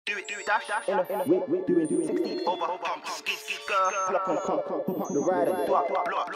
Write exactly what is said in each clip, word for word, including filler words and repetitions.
Do it, do it, dash, dash, in a, in a, whip, whip, doing, doing, sixty, over, pump, skid, skid, girl, pluck, pluck, pluck, pluck, pop up the ride and block, block, block.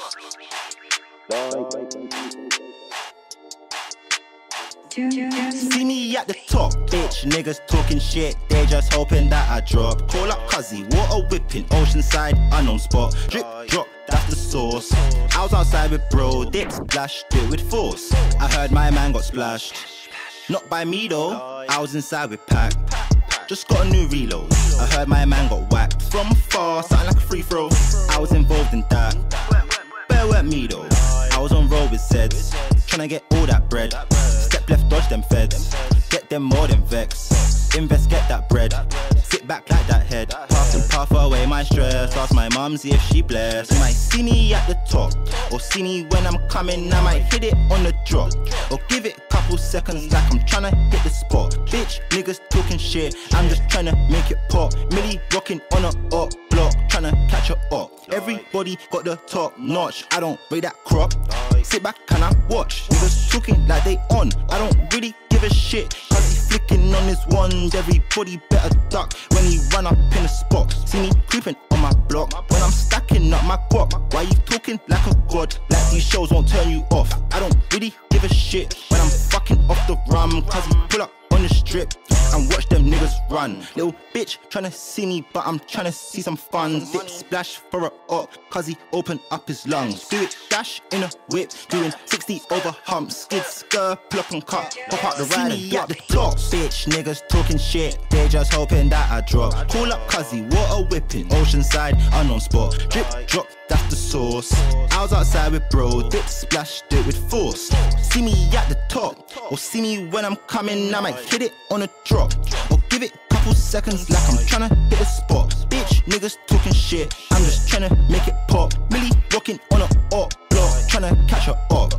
See me at the top, bitch, niggas talking shit, they just hoping that I drop. Call up Cuzzy, water whipping, Oceanside, unknown spot. Drip, drop, that's the sauce. I was outside with bro, dip splash, do it with force. I heard my man got splashed. Not by me though, I was inside with Pac. Just got a new reload. I heard my man got whacked from afar, something like a free throw. I was involved in that. Bear weren't me though. I was on road with Zeds, tryna get all that bread. Step left, dodge them feds. Get them more than vex. Invest, get that bread. Sit back like that head. Puff and puff away my stress. Ask my mumsy if she blessed. You might see me at the top, or see me when I'm coming. I might hit it on the drop, or give it a couple seconds like I'm tryna hit the spot. Bitch, niggas talking shit, I'm just tryna make it pop. Millie rocking on a up block, tryna catch her up. Everybody got the top notch, I don't rate that crop. Sit back and I watch, niggas talking like they on. I don't really give a shit, cause he flicking on his ones. Everybody better duck when he run up in the spot. See me creeping on my block when I'm stacking up my guap. Why you talking like a god? Like these shows won't turn you off. I don't really give a shit when I'm fucking off the rum, cause he pull up on the strip and watch them niggas run. Little bitch tryna see me, but I'm tryna see some fun. Dip splash for a up, cause he open up his lungs. Do it dash in a whip, doing sixty over humps. Skid, skir, pluck and cut, pop out the ride and at the top. Bitch, niggas talking shit, they just hoping that I drop. Call up Cuzzy, water whipping, Oceanside, unknown spot. Drip, drop, that's the sauce. I was outside with bro, dip splash, do it with force. See me at the top, or see me when I'm coming. I might hit it on a drop, or give it a couple seconds like I'm tryna hit a spot. Bitch, niggas talking shit, I'm just tryna make it pop. Millie rocking on a up block, tryna catch her up.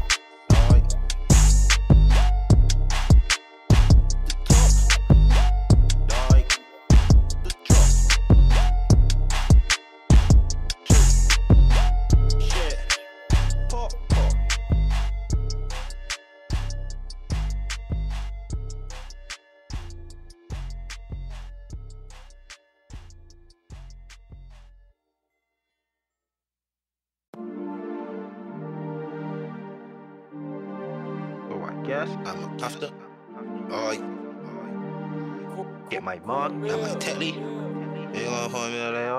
Yes, I'm after. Oh, get my mug, and my Tetley. You gonna find me later?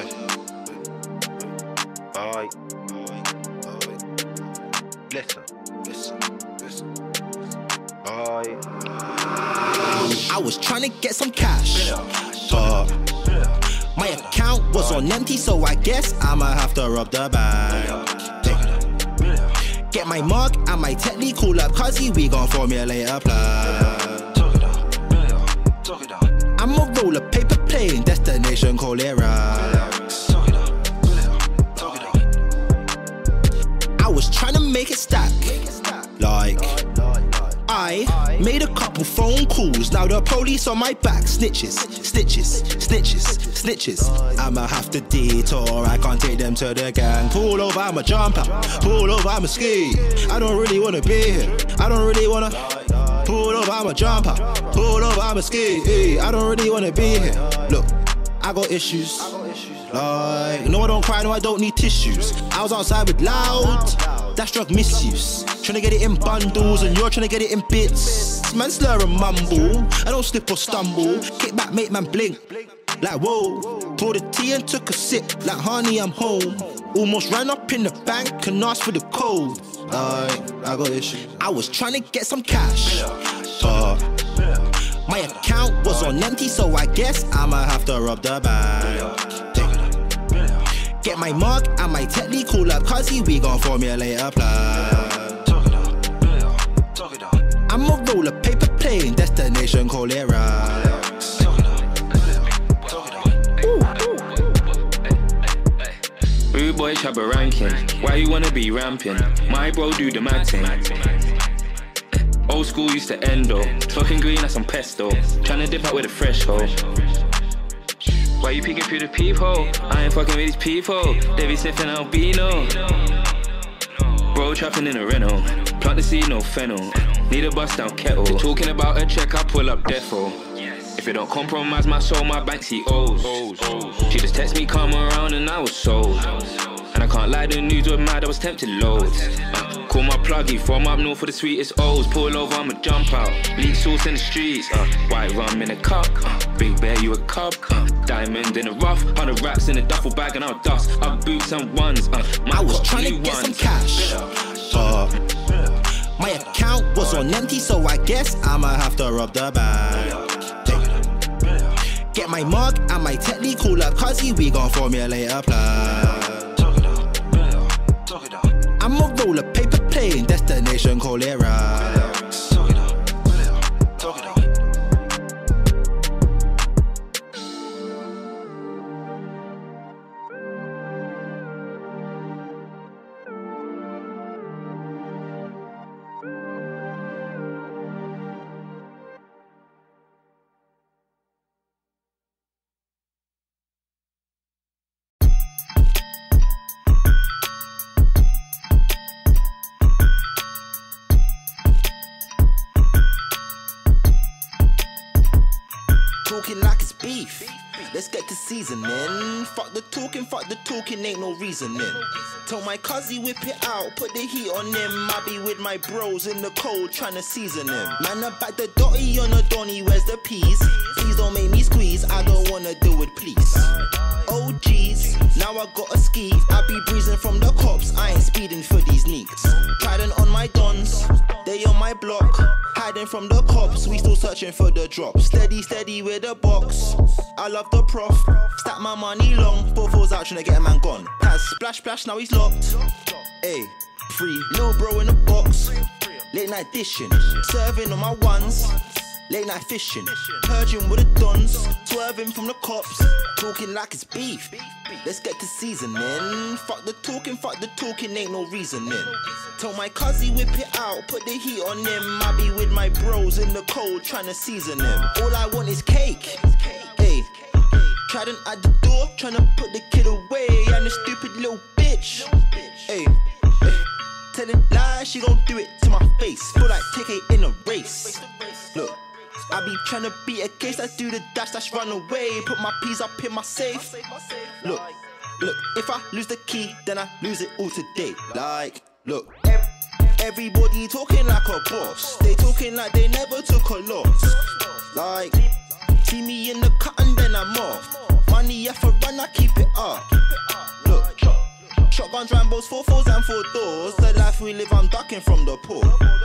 Alright. Listen, listen, listen. Alright. I was trying to get some cash, but my account was on empty, so I guess I'ma have to rob the bank. Get my mug and my Tetley, call up Cuzzy, we gon' formulate a plan. I'ma roll a paper plane, destination call it Rax. I was tryna make it stack, like I made a couple phone calls, now the police on my back. Snitches, stitches, snitches, snitches. I'ma have to detour, I can't take them to the gang. Pull over, I'ma jump out. Pull over, I'ma ski. I don't really wanna be here, I don't really wanna. Pull over, I'ma jump out. Pull over, I'ma ski. I don't really wanna be here. Look, I got issues. Like, no I don't cry, no I don't need tissues. I was outside with Loud, that's drug misuse. Tryna get it in bundles and you're tryna get it in bits. Man slur and mumble, I don't slip or stumble. Kick back, make man blink, like whoa. Poured a tea and took a sip, like honey I'm home. Almost ran up in the bank and asked for the code. Like, I got issues. I was tryna get some cash, but my account was on empty, so I guess I'ma have to rob the bank. Get my mug and my Tetley, call up Cuzzy, we gon' formulate a plan. I'ma roll a paper plane, destination call it Rax. Rude boy shabba ranking, why you wanna be ramping? My bro do the mad thing. Old school used to end though, talking green as some pesto, tryna dip out with a fresh hoe. Why you peeking through the peephole? I ain't fucking with these people, they be sniffing albino. Bro trapping in a rental, plant the seed, no fennel. Need a bust down kettle. Talking about a check, I pull up defo. If If it don't compromise my soul, my Banksy owes. She just text me, come around, and I was sold. And I can't lie, the news were mad, I was tempted loads. Uh, call my pluggy from up north for the sweetest O's. Pull over, I'ma jump out. Bleak sauce in the streets. Uh, white rum in a cup. Uh, Big Bear, you a cub. Uh, diamond in the rough. Hundred racks in a duffel bag and I'll dust. Up boots and ones. Uh, I was trying to get some cash, but my account was on empty, so I guess I'ma have to rob the bank. Get my mug and my technique, call up cuzzy, we gon' formulate a plan. I'ma roll a paper plane, destination call it racks. Talking like it's beef, let's get to seasoning. Fuck the talking, fuck the talking, ain't no reasoning. Tell my cuzzy whip it out, put the heat on him. I be with my bros in the cold trying to season him. Man, I back the dotty on a donny, where's the peas? Please don't make me squeeze, I don't wanna do it, please. Oh geez, now I got a ski. I be breezing from the cops, I ain't speeding for these neeks. Trident on my dons, they on my block. Hiding from the cops, we still searching for the drop. Steady, steady with the box. I love the prof. Stack my money long. Both hoes out trying to get a man gone. Has splash, splash, now he's locked. Ayy, free. Lil bro in the box. Late night dishing. Serving on my ones. Late night fishing. Purging with the dons. Swerving from the cops. Talking like it's beef. Let's get to seasoning. Fuck the talking, fuck the talking, ain't no reasoning. Tell my cuzzy whip it out, put the heat on him. I be with my bros in the cold trying to season him. All I want is cake. Hey, Trident at the door, trying to put the kid away. And the stupid little bitch. Hey, hey, telling lies, she gon' do it to my face. Feel like T K in a race. Look, I be tryna beat a case, I do the dash, dash, run away. Put my peas up in my safe. Look, look, if I lose the key, then I lose it all today. Like, look, everybody talking like a boss. They talking like they never took a loss. Like, see me in the cut and then I'm off. Money if I run, I keep it up. Look, shotguns, Rambos, four fours and four doors. The life we live, I'm ducking from the poor.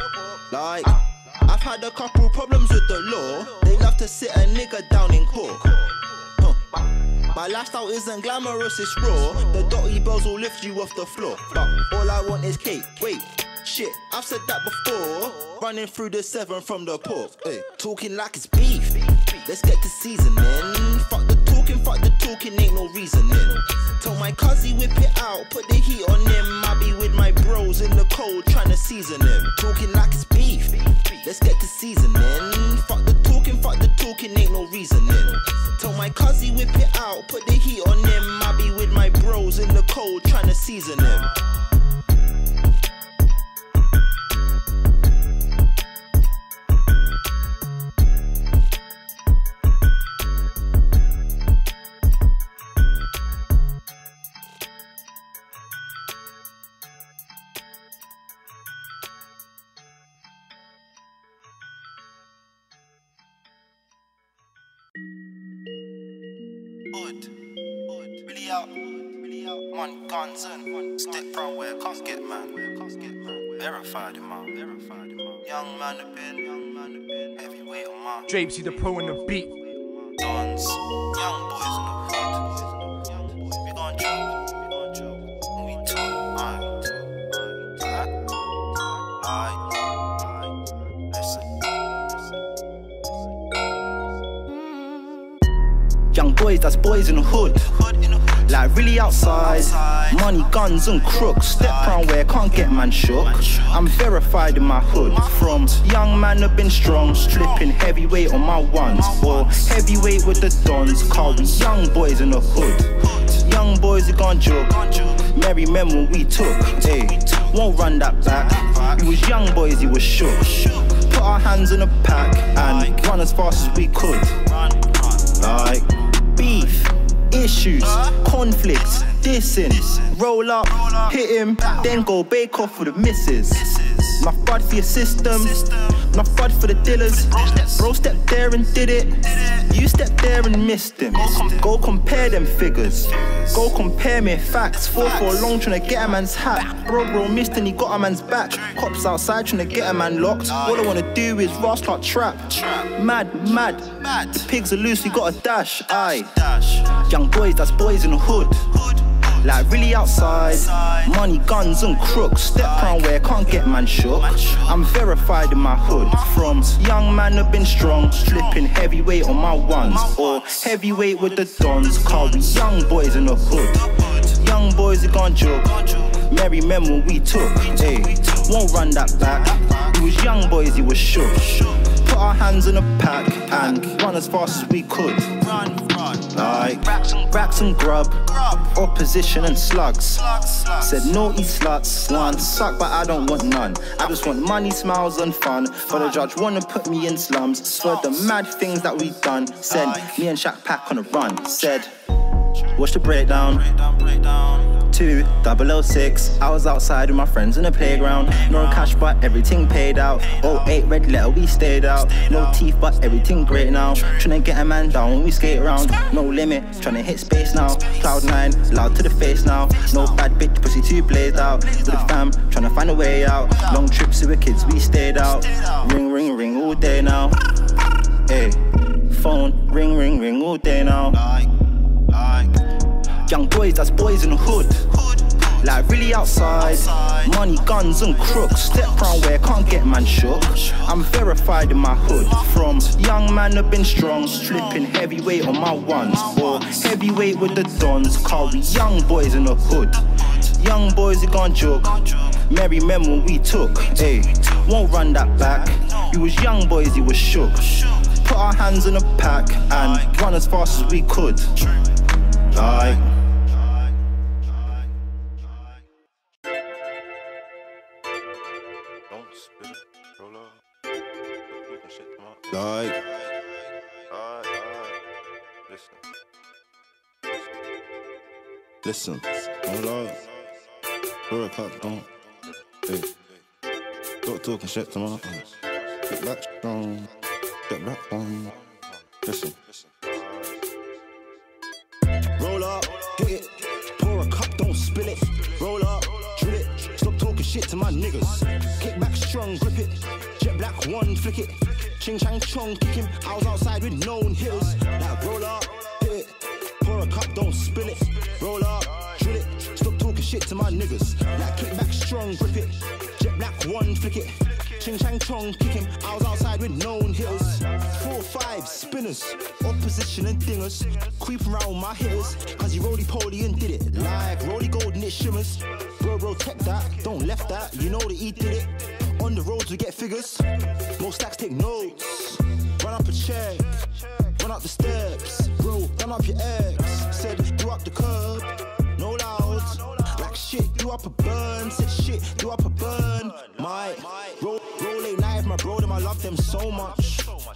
Like, I've had a couple problems with the law. They love to sit a nigga down in court. Huh. My lifestyle isn't glamorous, it's raw. The dotty bells will lift you off the floor. But all I want is cake. Wait, shit, I've said that before. Running through the seven from the port. Hey, talking like it's beef. Let's get to seasoning. Fuck the talking, fuck the talking, ain't no reasoning. Tell my cuzzy whip it out, put the heat on him. I be with my bros in the cold trying to season him. Talking like it's beef. Let's get to seasoning. Fuck the talking, fuck the talking, ain't no reasoning. Tell my cuzzy whip it out, put the heat on him. I be with my bros in the cold trying to season him. Hood, hood, really out, really out. One guns and step from where can't get man, can't get man. Verified him out, verified him out. Young man a been, young man a been. Heavyweight on my. Drapesy the pro in the beat. Dons, young boys in the hood, young boys. We gon' joke, we gon' joke. When we talk, aye, aye, aye, aye. Listen, listen. Young boys, that's boys in the hood. Like really outside. Money, guns and crooks. Step round where can't get man shook. I'm verified in my hood. From young man have been strong. Flipping heavyweight on my ones. Or heavyweight with the dons. Call we young boys in the hood. Young boys who gone joke. Merry men when we took. Hey, won't run that back. We was young boys, he was shook. Put our hands in the pack and run as fast as we could. Like beef, issues, conflicts, dissing. Roll up, hit him, then go bake off for the missus. Enough bud for your system, enough bud for the dealers. Bro stepped there and did it, you stepped there and missed him. Go compare them figures, go compare me facts. Fought for a long trying to get a man's hat. Bro bro missed and he got a man's back. Cops outside trying to get a man locked. All I wanna do is rush like trap. Mad, mad, the pigs are loose, we got a dash. Aye, young boys, that's boys in the hood. Like really outside, money, guns and crooks. Step round where can't get man shook. I'm verified in my hood. From young man have been strong, flipping heavyweight on my ones, or heavyweight with the dons. Call we young boys in the hood. Young boys who gone joke. Merry men when we took. Hey, won't run that back. We was young boys, he was shook. Put our hands in the pack and run as fast as we could. Like racks and grub, opposition and slugs. Said naughty sluts, want suck but I don't want none. I just want money, smiles and fun. But the judge wanna put me in slums. Swear the mad things that we done. Said me and Shaq Pack on a run. Said watch the breakdown. Two double oh six. I was outside with my friends in the playground. No cash but everything paid out. Oh eight red letter we stayed out. No teeth but everything great now. Tryna get a man down when we skate around. No limit, tryna hit space now. Cloud nine, loud to the face now. No bad bitch, pussy too blazed out. With the fam, tryna find a way out. Long trips with the kids we stayed out. Ring ring ring all day now. Hey, phone ring ring ring all day now. Young boys, that's boys in the hood. Like really outside, money, guns and crooks. Step round where can't get man shook. I'm verified in my hood. From young man have been strong, flipping heavyweight on my ones, or heavyweight with the dons. Call we young boys in the hood. Young boys who gone joke. Merry men when we took. Hey, won't run that back. We was young boys, he was shook. Put our hands in the pack and run as fast as we could. Like Like, listen, hold on, pour a cup, don't, hey, stop talking shit to my face. Get back strong, get back on, listen. Roll up, hit it, pour a cup, don't spill it. Roll up, drill it, stop talking shit to my niggas. Kick back strong, grip it, jet black one, flick it. Ching chang chong, kick him. I was outside with known hitters. Like roll up, hit it, pour a cup, don't spill it. Roll up, drill it, stop talking shit to my niggas. Like kick back strong, grip it, jet black one, flick it. Ching chang chong, kick him. I was outside with known hitters. Four five spinners, opposition and dingers. Creeping around my hitters, cause he roly poly and did it. Like roly gold and it shimmers. Bro bro tech that, don't left that, you know that he did it. On the roads we get figures, most stacks take notes. Run up a check, run up the steps. Bro, run up your ex. Said do up the curb, no louds. Like shit, do up a burn. Said shit, do up a burn. My roll, roll late night with my bro, them I love them so much.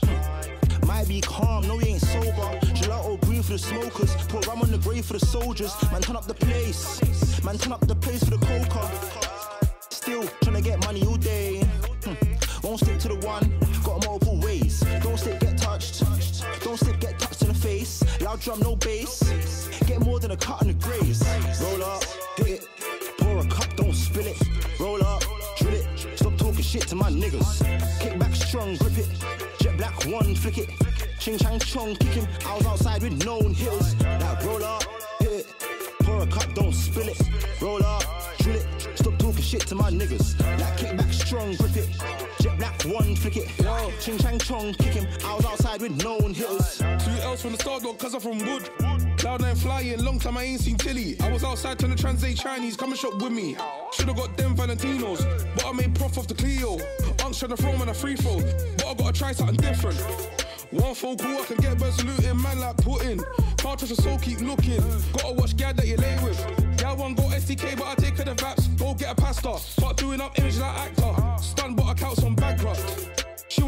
Might be calm, no he ain't sober. Gelato green for the smokers, put rum on the grave for the soldiers. Man turn up the place, man turn up the place for the coca. Still tryna get money all day. Hmm. Won't stick to the one, got multiple ways. Don't slip, get touched. Don't slip, get touched in the face. Loud drum, no bass. Get more than a cut on the graze. Roll up, hit it, pour a cup, don't spill it. Roll up, drill it, stop talking shit to my niggas. Kick back strong, grip it, jet black one, flick it. Ching chang chong, kick him. I was outside with known hitters. Like roll up, hit it, pour a cup, don't spill it. Roll up, drill it, stop talking shit to my niggas. Like kick back strong, grip it, jet black one, flick it. Yo, ching chang chong, kick him. I was outside with known hitters. Two else from the start, dog, cause I'm from Wood. Loud nine flying, long time I ain't seen Tilly. I was outside trying to translate Chinese, come and shop with me. Should've got them Valentinos, but I made prof off the Clio. Unks trying to throw man a free throw, but I gotta try something different. One phone call, I can get bird saluting, man like Putin. Can't touch a soul, keep looking. Gotta watch gal that you lay with. Gal one got S D K, but I take her the vaps. Go get a pasta, start doing up image like actor. Stun, but accounts on bankrupt.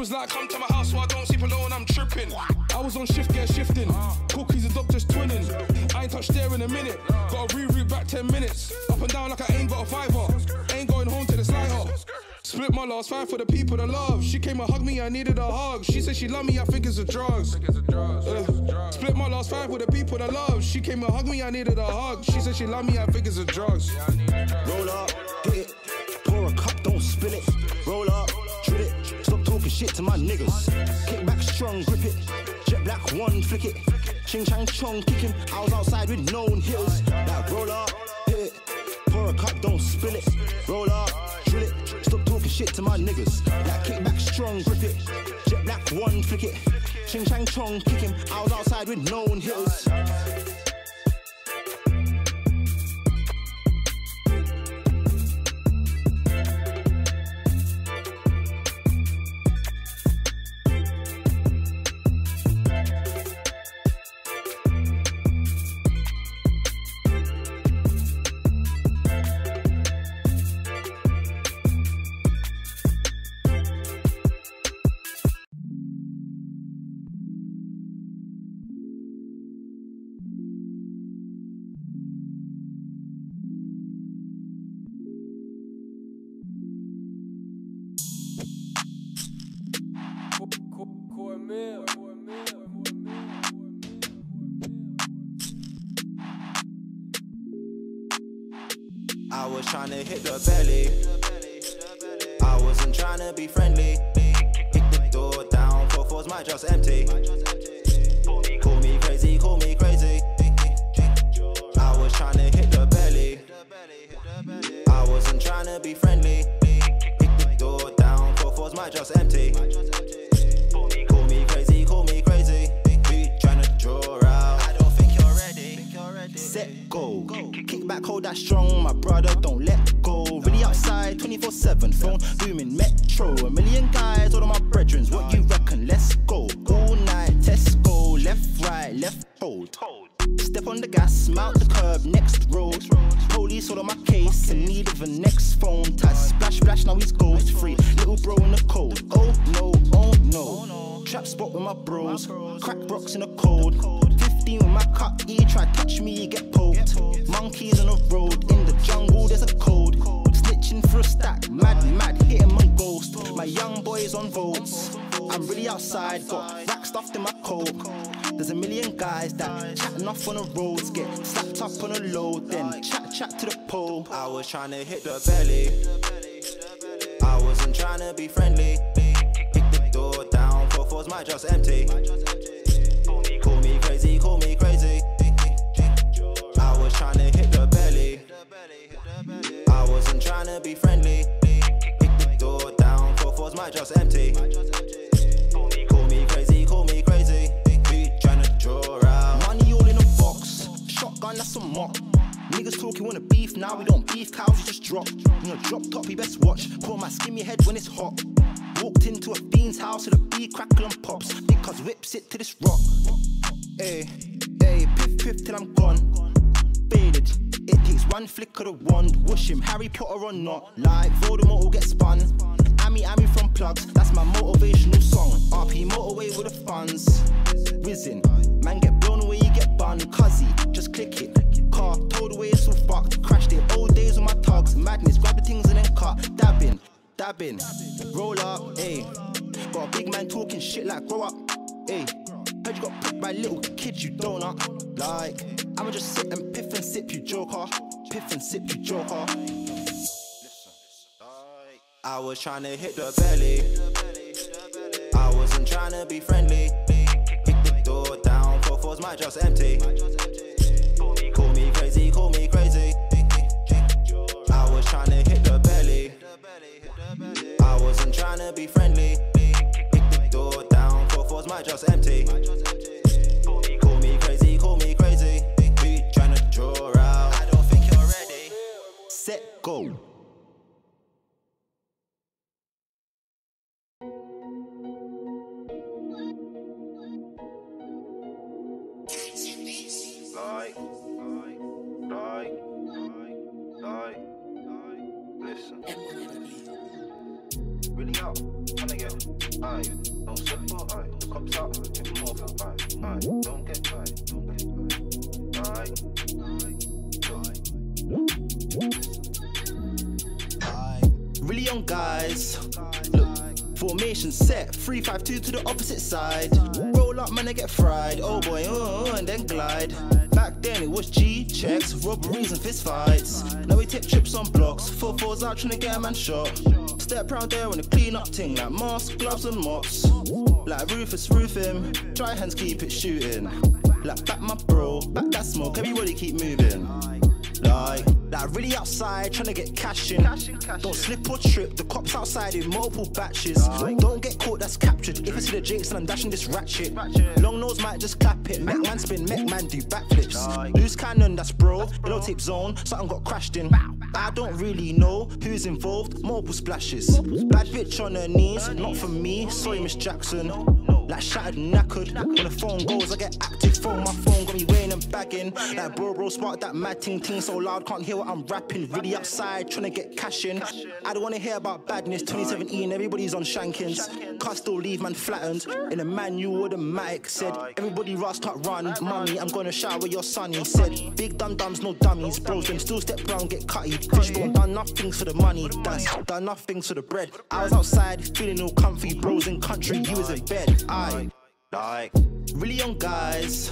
was like, come to my house so I don't sleep alone, I'm tripping. I was on shift, get shifting. Cookies and dog just twinning. I ain't touched there in a minute. Got a reroute back ten minutes. Up and down like I ain't got a fiver. Ain't going home to the slider. Split my last five for the people that love. She came and hugged me, I needed a hug. She said she loved me, I think it's a drugs. Uh, split my last five for the people that love. She came and hugged me, I needed a hug. She said she loved me, I think it's a drugs. Roll up, hit it, pour a cup, don't spill it. Roll up, drill it, stop talking shit to my niggas. Kick back strong, grip it, jet black one, flick it. Ching chang chong, kick him. I was outside with known hitters. Like roll up, hit it, pour a cup, don't spill it. Roll up, drill it, stop talking shit to my niggas. Like kick back strong, grip it, jet black one, flick it. Ching chang chong, kick him. I was outside with known hitters. I was trying to hit the belly. I wasn't trying to be friendly. Kick the door down, four fours might just empty. Call me crazy, call me crazy. I was trying to hit the belly. I wasn't trying to be friendly. Kick the door down, four fours might just empty. Call me crazy, call me crazy. We trying to draw out. I don't think you're ready. Set, go. Kick back, hold that strong. My brother, don't let go. Really outside, twenty-four seven. Phone booming, metro. A million guys, all of my brethrens. What you reckon? Let's go. All night, Tesco. Left, right, left, hold. Step on the gas, mount the curb, next road. Police all on my case, in need of a next phone. Tie splash, splash, now he's ghost free. Little bro in the cold. Oh no, oh no. Trap spot with my bros. Crack rocks in the cold. fifteen with my cut, E try touch me, get poked. Monkeys on the road, in the jungle there's a code. Snitching for a stack, mad, mad, hit him on ghost. My young boys on votes. I'm really outside, got rack stuffed in my coat. There's a million guys that chatting off on the roads, get slapped up on a load, then chat chat to the pole. I was trying to hit the belly. I wasn't trying to be friendly. Kick the door down, four fours might just empty. Call me crazy, call me crazy. I was trying to hit the belly. I wasn't trying to be friendly. Kick the door down, four fours might just empty. Call me crazy, call me crazy. We tryna draw out. Money all in a box. Shotgun, that's a mop. Niggas talking wanna beef, now we don't beef, cows we just drop. You know, drop top, you best watch. Put on my skimmy head when it's hot. Walked into a fiend's house with a beat crackle and pops. Because whips it to this rock. Ay, ay, piff piff till I'm gone. Faded. It takes one flick of the wand. Whoosh him, Harry Potter or not. Like Voldemort will get spun. Ami Ami from Plugs, that's my motivational song. R P motorway with the funds. Whizzing, man get blown away, you get bun. Cuzzy, just click it. Car towed away, it's all fucked. Crashed it old days with my tugs. Madness, grab the things and then cut. Dabbing, dabbing, roll up, ayy. Got a big man talking shit like grow up, ayy. Heard you got pricked by little kids, you donut. Like, I'ma just sit and piff and sip, you joker. Piff and sip, you joker. I was trying to hit the belly. I wasn't trying to be friendly. Kick the door down, four fours might just empty. Call me crazy, call me crazy. I was trying to hit the belly. I wasn't trying to be friendly. Kick the door down, four fours might just empty. Call me crazy, call me crazy. We tryna draw out. I don't think you're ready. Set, go. Like, like, like, like, like, like, listen. Really out, tryna get, uh, Aye, don't slip up, aye. The cops out, get more for aye. Aye, don't get aye, don't get aye. Aye, aye. Really young guys. Look, formation set, three five two to the opposite side. Roll up, man, I get fried. Oh boy, oh, and then glide. Back then it was G checks, robberies and fist fights. Now we take trips on blocks, four fours out trying to get a man shot. Step round there on a clean up ting, like mask, gloves and mops. Like Rufus roof him, dry hands keep it shooting. Like back my bro, back that smoke, everybody keep moving. Like, like really outside, trying to get cash in. Don't slip or trip, the cops outside in multiple batches. Don't get caught, that's captured. If I see the jinx, then I'm dashing this ratchet. Long nose might just clap it. Mech man spin, mech man do backflips. Loose cannon, that's bro. Yellow tape zone, something got crashed in. I don't really know who's involved, multiple splashes. Bad bitch on her knees, not for me, sorry Miss Jackson. Like shattered, knackered. When the phone goes, I get active. Phone, my phone got me weighing and bagging. Like bro, bro, spark that mad ting ting so loud, can't hear what I'm rapping. Really outside, trying to get cash in. I don't want to hear about badness. twenty seventeen, everybody's on shankins. Can't still leave man flattened. In a manual, automatic said, everybody rust, can't run. Mummy, I'm gonna shower your son. He said, big dum dums, no dummies. Bros, them still step round, get cutty. Fishbone done nothing for the money. That's done nothing for the bread. I was outside, feeling all comfy. Bros in country, you was in bed. I like really young guys.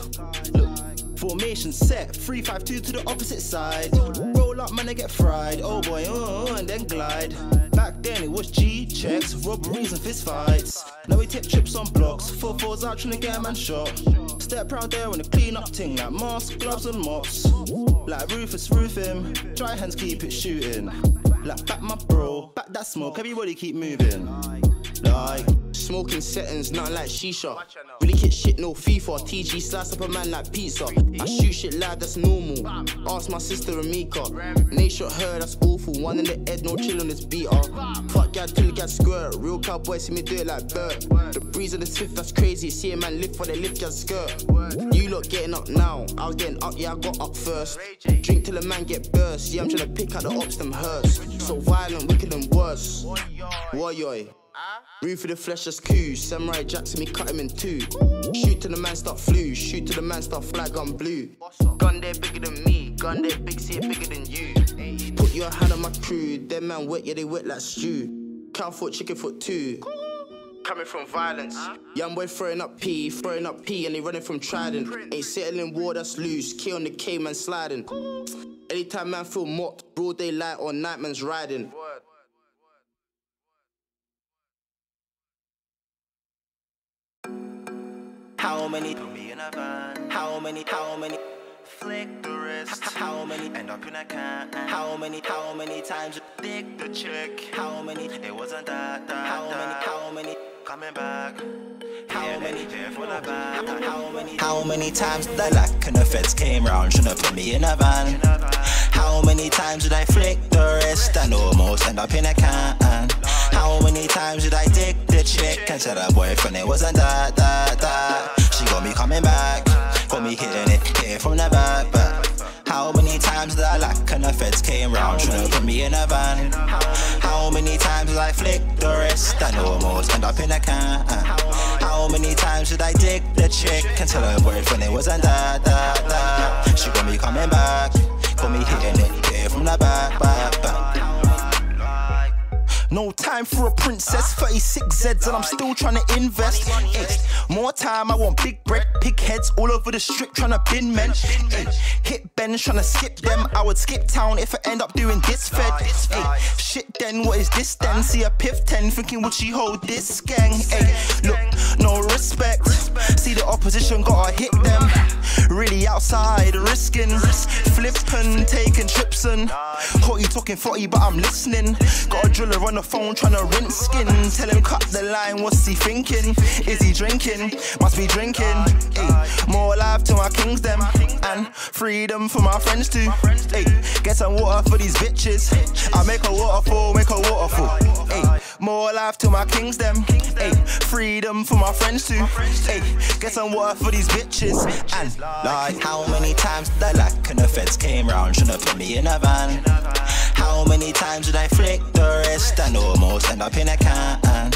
Look, formation set, three five two to the opposite side. Roll up, man, I get fried. Oh boy, oh, and then glide. Back then it was G checks, robberies and fist fights. Now we take trips on blocks, four fours out trying to get a man shot. Step round there on a clean up ting, like mask, gloves and mops. Like Rufus roof him, dry hands keep it shooting. Like back my bro, back that smoke, everybody keep moving. Like smoking settings, nothing like shisha. Really hit shit, no FIFA. T G slice up a man like pizza. I shoot shit live, that's normal. Ask my sister Amika. Nate shot her, that's awful. One in the head, no chill on this beater. Fuck gad till it gets squirt. Real cowboy see me do it like Bert. The breeze of the Swift, that's crazy. See a man lift for they lift gad skirt. You lot getting up now, I was getting up, yeah, I got up first. Drink till a man get burst. Yeah, I'm trying to pick out the ops, them hurts. So violent, wicked and worse. Woyoy. Roof of the flesh, that's cool. Samurai Jackson, me cut him in two. Shoot till the man start flu. Shoot till the man start flag on blue. Gun there bigger than me. Gun there big, see it bigger than you. Put your hand on my crew. Them man wet, yeah, they wet like stew. Cow foot, chicken foot too. Coming from violence. Young boy throwing up P, throwing up P, and they running from Trident. Ain't settling war, that's loose. Key on the K, man sliding. Anytime man feel mocked, broad daylight or night man's riding. How many? Me in a van. How many? How many? Flick the wrist. How many? End up in a can. How many? How many times? Dick the chick. How many? It wasn't that, that, How many? that. How many? Coming back. How many? Here for the back. How many? How many times did I lack and the feds came round trying to put me in a van? How many times did I flick the wrist and almost end up in a can? How many times did I dig the chick and tell her boyfriend it wasn't that, that, that? She got me coming back, got me hitting it here from the back, back. How many times did I lack and the feds came round trying to put me in a van? How many times did I flick the wrist and almost end up in a can? How many times did I dig the chick and tell her boyfriend it wasn't that, that, that? She got me coming back, got me hitting it here from the back, back, back. No time for a princess, thirty-six Z's and I'm still trying to invest. Ay, more time, I want big bread, pig heads all over the strip trying to bin men. Ay, hit bends trying to skip them. I would skip town if I end up doing this fed. Ay, shit then, what is this then? See a piff ten thinking would she hold this gang? Ay, look, no respect. See the opposition gotta hit them. Really outside risking, flippin', taking trips and Hottie talking forty but I'm listening. Got a driller on the phone trying to rinse skin. Tell him cut the line, what's he thinking? Is he drinking? Must be drinking. Ay, more life to my kings them and freedom for my friends too. Ay, get some water for these bitches. I make a waterfall, make a waterfall. Ay, more life to my kings them. Ay, freedom for my friends too. Ay, get some water for these bitches. And like how many times did I lack and the feds came round trying to put me in a van? How many times did I flick the wrist and almost end up in a can?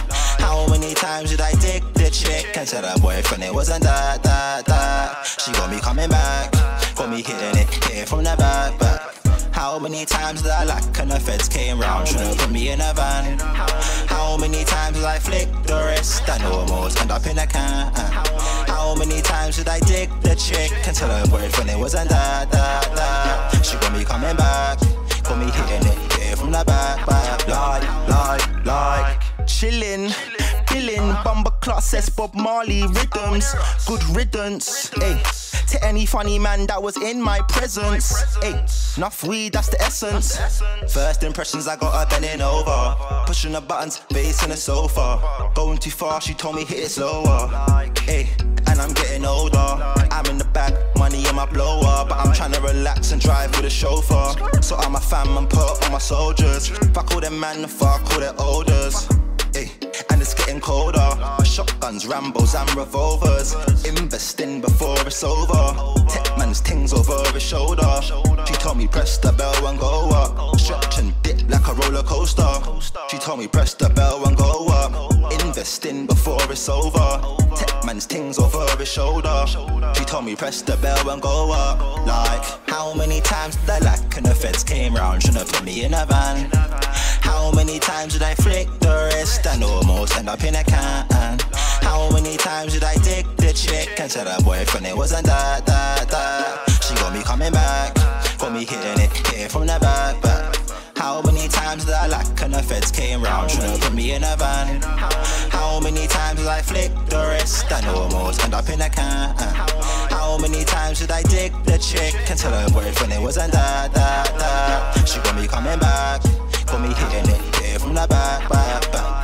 How many times did I dig the chick and tell her boyfriend it wasn't that, that, that? She got me coming back, got me hitting it, hit it from the back, back. How many times did I lack and the feds came round trying to put me in a van? How many times did I flick the wrist and almost end up in a can? How many times did I dig the chick and tell her boyfriend it wasn't that, that, that? She got me coming back, got me hitting it, hit it from the back, back. Like, like, like, chillin', billing, bumper class S Bob Marley rhythms, good riddance, ayy. To any funny man that was in my presence. Ayy, enough weed, that's the essence. First impressions, I got her bending over, pushing the buttons, face in the sofa. Going too far, she told me hit it slower. Ayy, and I'm getting older. I'm in the bag, money in my blower, but I'm trying to relax and drive with a chauffeur. So I'm a fam and put on my soldiers. Fuck all them man, fuck all their odors. Ayy, and it's getting colder. Shotguns, Rambos and revolvers. Investing before it's over. Tech man's things over his shoulder. She told me press the bell and go up. Stretch and dip like a roller coaster. She told me press the bell and go up. Investing before it's over. Tech man's things over his shoulder. She told me press the bell and go up. Like, how many times did I lack and the feds came round trying to put me in a van? How many times did I flick the wrist and almost end up in a can? How many times did I dig the chick and tell her boyfriend it wasn't that, that, that? She got me coming back, got me hitting it, hit it from the back, back. How many times did I lack and the feds came round trying to put me in a van? How many times did I flick the wrist and almost end up in a can? How many times did I dig the chick and tell her boyfriend it wasn't that, that, that? She got me coming back, got me hitting it, hit it from the back, back, back.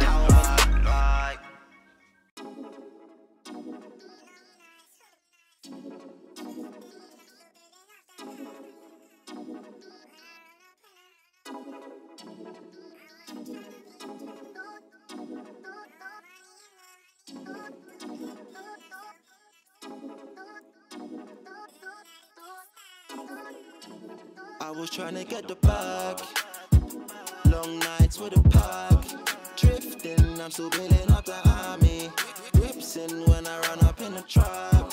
I was trying to get the bag, long nights with a pack, drifting, I'm still building up the army, whips in when I run up in the trap.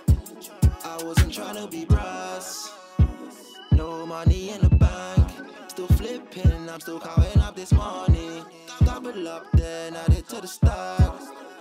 I wasn't trying to be brass, no money in the bank, still flipping, I'm still counting up this money, double up then add it to the stack.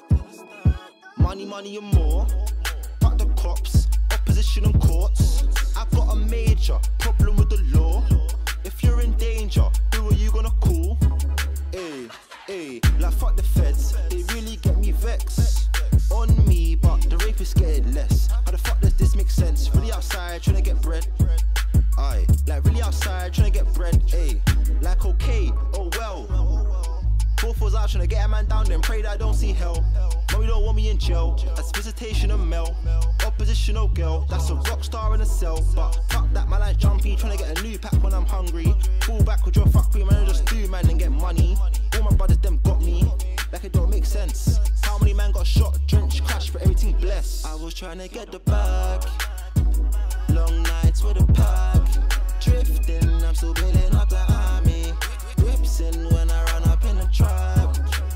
Money, money and more, fuck the cops, opposition and courts. I've got a major problem with the law. If you're in danger, who are you gonna call? Ayy, ayy, like fuck the feds, they really get me vexed. On me, but the rapists getting less. How the fuck does this make sense? Really outside trying to get bread. Aye, like really outside trying to get bread. Ayy, like okay, oh well. Both was out trying to get a man down, then pray that I don't see hell. Mommy don't want me in jail, that's visitation and mail. Oppositional girl, that's a rock star in a cell. But fuck that, man, like jumpy, trying to get a new pack when I'm hungry. Fall back with your fuckery, man, I just do, man, and get money. All my brothers, them got me, like it don't make sense. How many man got shot, drenched, crashed, but everything blessed. I was trying to get the bag, long nights with a pack, drifting, I'm still building up the army, whips in when I run up in the trap.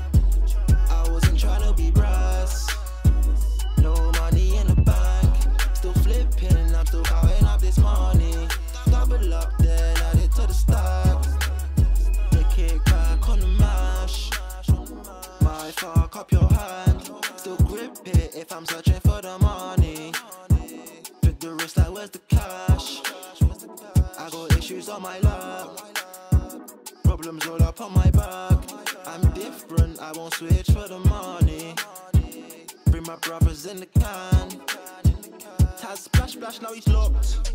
I wasn't trying to be brass, no money in the bank, still flipping, I'm still counting up this money, double up then add it to the stack. The kick back on the mash, might fuck up your hand, still grip it if I'm searching for the money. Pick the wrist like where's the cash, I got issues on my lap, problems all up on my back. I'm different, I won't switch for the money. Bring my brothers in the can. Taz splash splash, now he's locked,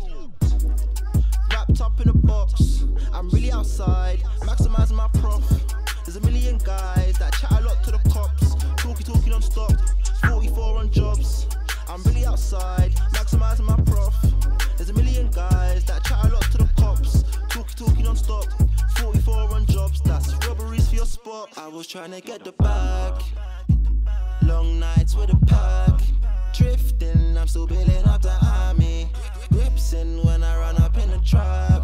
wrapped up in a box. I'm really outside, maximizing my prof. There's a million guys that chat a lot to the cops, talkie talkie non-stop, forty-four on jobs. I'm really outside, maximizing my prof. There's a million guys that chat a lot to the cops, talkie talkie non-stop, forty-four on jobs. That's robberies for your spot. I was trying to get the bag, long nights with a pack, drifting, I'm still building up the army, whips in when I run up in the trap.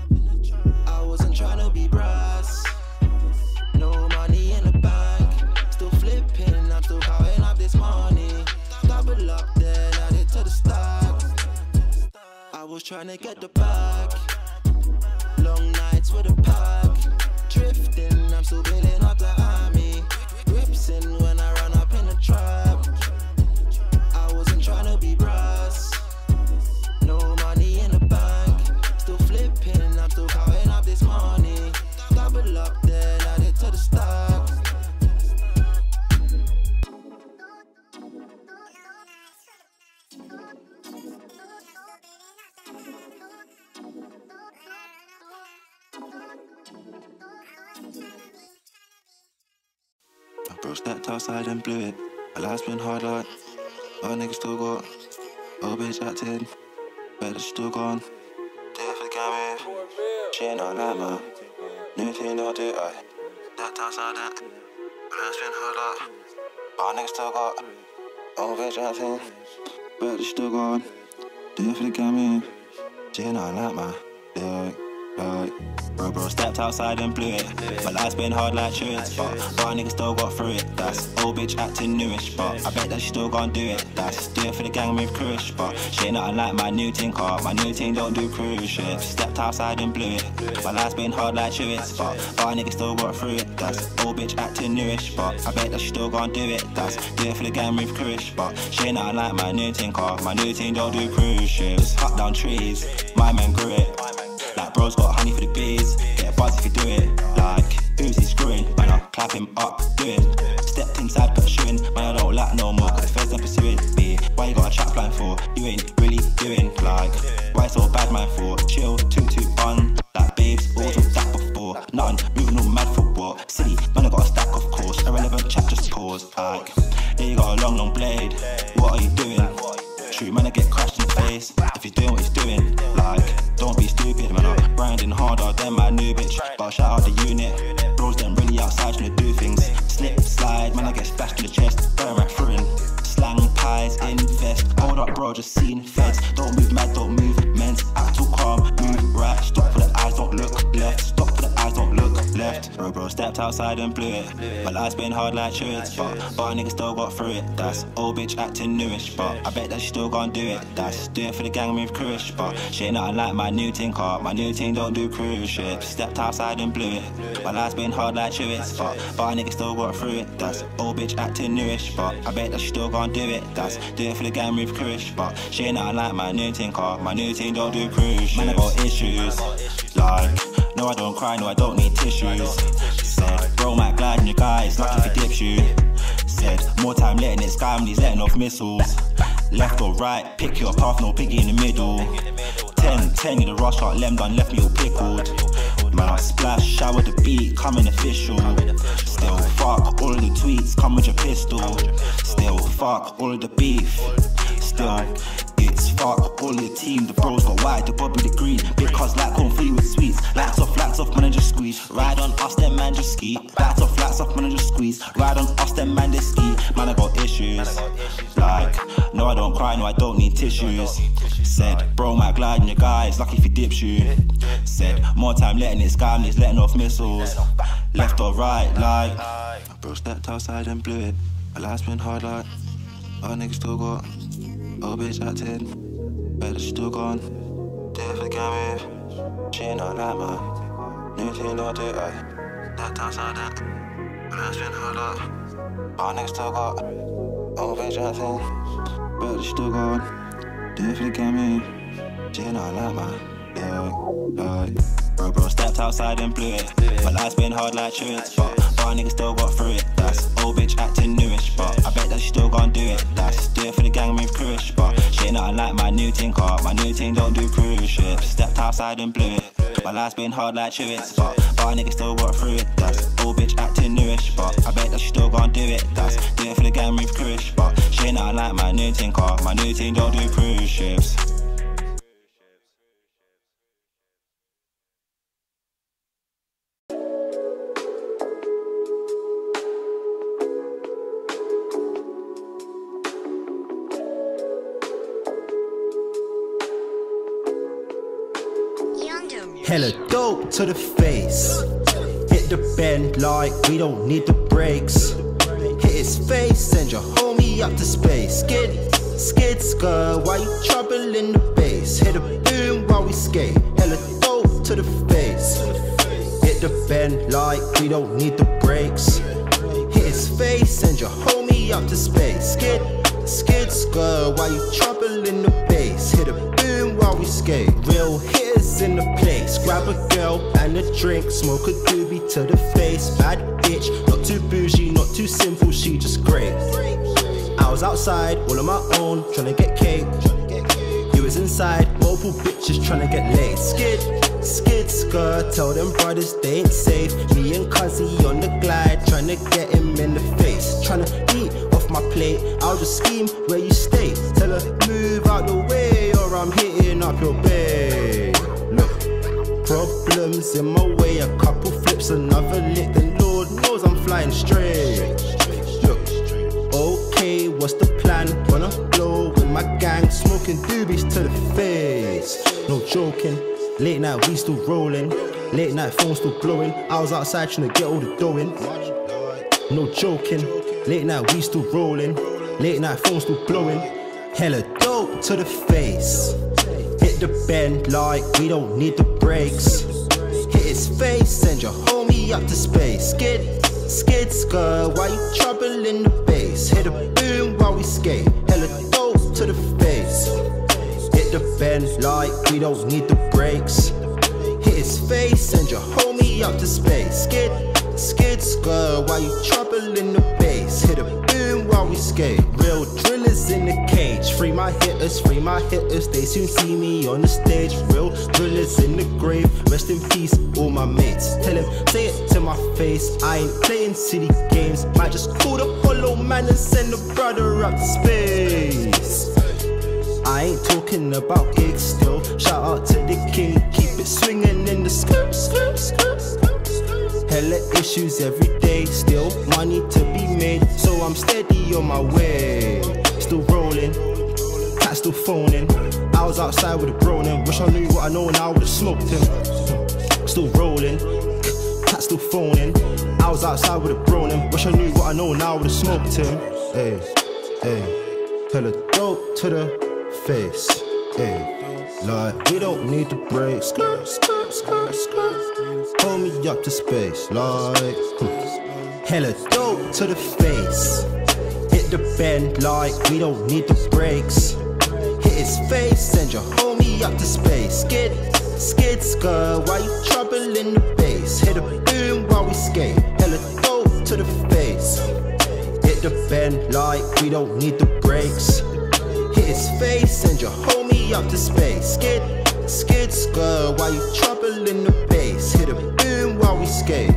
I wasn't trying to be brass, no money in the bank, still flip was trying to get the bag. Long nights with a pack. Drifting, I'm still building up the army. Whips in when I run up in the trap. I wasn't trying to be brass. No money in the bank. Still flipping, I'm still counting up this money. Double up, then add it to the stack. Bro stepped outside and blew it. My life's been hard like all niggas still got old bitch acting. Better still gone. There for the camera. She ain't not like my new thing I'll do. I stepped outside and my life's been hard like all niggas still got old bitch acting. Better still gone. There for the camera. She ain't not like my like, like. Bro, bro, stepped outside and blew it. My life's been hard like truants, but bar niggas still got through it. That's old bitch acting newish, but I bet that she still gon' do it. That's do it for the gang with cruise, but she ain't nothing like my new team car. My new team don't do cruise ships. Stepped outside and blew it. My life's been hard like truants, but bar niggas still got through it. That's old bitch acting newish, but I bet that she still gon' do it. That's do it for the gang with cruise, but she ain't nothing like my new team car. My new team don't do cruise ships. Cut down trees, my man grew it. Like bro's got honey for the bees. Get a buzz if you do it. Like who's he screwing? Man, I'll clap him up, doing. Stepped inside, put a shoe in. Man, I don't like no more, cause the feds are pursuing me. Why you got a trap line for? You ain't really doing. Like, why so bad man for? Chill, toot toot bun. Like babes, always on that before. Nothing, moving all mad for what? City, man, I got a stack of course. Irrelevant chat, just pause. Like, yeah, you got a long, long blade. What are you doing? True, man, I get crashed in the face. If you're doing what he's doing, like, don't be stupid, man. I'm grinding harder than my new bitch. But I'll shout out the unit. Bros, them really outside trying to do things. Slip, slide, man, I get splashed in the chest. Burn right through in. Slang pies, invest. Hold up, bro, just seen feds. Don't move mad, don't move men's. Act all calm, move right. Stop for the eyes, don't look left. Stop for the eyes, don't look left. Bro, bro, stepped outside and blew it. My life's been hard like truants, but bar niggas still got through it. That's old bitch acting newish, but I bet that she still gon' do it. That's do it for the gang with cruise, but she ain't nothing like my new team car. My new team don't do cruise ships. Stepped outside and blew it. My life's been hard like truants, but bar niggas still got through it. That's old bitch acting newish, but I bet that she still gon' do it. That's do it for the gang with cruise, but she ain't nothing like my new team car. My new team don't do cruise ships. Man, I got issues. Like, no, I don't cry, no, I don't need tissues. Said, bro, might glide in your guys, lucky if he dips you. Said, more time letting it sky when he's letting off missiles. Left or right, pick your path, no piggy in the middle. ten, ten, in the rush out, lem done, left me all pickled. Man, I splash, shower the beat, coming official. Still fuck, all of the tweets, come with your pistol. Still fuck, all of the beef. Still, it's fuck, all of the team. The bros got white, the bobby the green. Because like corn free with sweets. Lights off, lights off, man, I just squeeze. Ride on us, then man, just ski. Lights off, lights off, man, I just squeeze. Ride on us, then man, just ski. Man, I got issues. Like, no, I don't cry, no, I don't need tissues. Said, bro, might glide in your guys, lucky if he dips you. Said, more time letting it sky, he's letting off missiles. Left or right, like. Bro stepped outside and blew it. My life's been hard, like. All niggas still got old bitch acting. Better she still gone. There for the camera. She ain't not like my new thing, I'll do it. Stepped outside and my life's been hard, like. All niggas still got old bitch acting. Better she still gone. There for the camera. She ain't not like my like, like. Bro, bro, stepped outside and blew it. My life's been hard like truants, but bar niggas still got through it. That's old bitch acting newish, but I bet that she still gon' do it. That's do it for the gang with cruise, but she ain't nothing like my new team car. My new team don't do cruise ships. Stepped outside and blew it. My life's been hard like truants, but bar niggas still got through it. That's old bitch acting newish, but I bet that she still gon' do it. That's do it for the gang with cruise, but she ain't nothing like my new team car. My new team don't do cruise ships. Hella dope to the face. Hit the bend like we don't need the brakes. Hit his face, send your homie up to space. Get it. skid skirt, why you troubling the bass? Hit a boom while we skate, hella dope to the face. Hit the bend like we don't need the brakes. Hit his face, send your homie up to space. Skid, skid skirt, why you troubling the bass? Hit a boom while we skate. Real hitters in the place. Grab a girl and a drink, smoke a doobie to the face. Bad bitch, not too bougie, not too simple, she just great. I was outside, all on my own, tryna get cake. You was inside, multiple bitches tryna get laid. Skid, skid skirt, tell them brothers they ain't safe. Me and Cuzzy on the glide, tryna get him in the face. Tryna eat off my plate, I'll just scheme where you stay. Tell her move out the way or I'm hitting up your bay. Look, problems in my way, a couple flips, another lick, then Lord knows I'm flying straight. Look, okay, what's the plan? Wanna blow with my gang, smoking doobies to the face. No joking, late night we still rolling, late night phone still blowing. I was outside trying to get all the dough in. No joking, late night we still rolling, late night phone still blowing. Hella dope to the face. Hit the bend like we don't need the brakes. Hit his face, send your homie up to space. Skid, skid skirt, why you troubling the bass? Hit a boom while we skate, hella dope to the face. Hit the bend like we don't need the brakes. Hit his face, send your homie up to space. Skid, skid skirt, why you troubling the bass? Hit a boom while we skate. Real drillers in the cage. Free my hitters, free my hitters. They soon see me on the stage. Real drillers in the grave. Rest in peace, all my mates. Tell him, say it to my face. I ain't playing city games. Might just call the hollow man and send the brother up to space. I ain't talking about gigs still. Shout out to the king. Keep it swinging in the skirt, skirt, skirt. Hella issues every day, still money to be made, so I'm steady on my way. Still rolling, cat still phoning. I was outside with a groaning, wish I knew what I know and I would've smoked him. Still rolling, cat still phoning. I was outside with a groaning, wish I knew what I know and I would've smoked him. Hey, hey, hella dope to the face. Hey. Like, we don't need the brakes. Skirt, skirt, skirt, skirt. Hold me up to space. Like, hmm. Hella dope to the face. Hit the bend like we don't need the brakes. Hit his face, send your homie up to space. Skid, skid skirt, why you troubling the bass? Hit a boom while we skate. Hella dope to the face. Hit the bend like we don't need the brakes. Hit his face, send your homie up to space. Skid, skid skirt, why you troubling the bass? Hit a boom while we skate.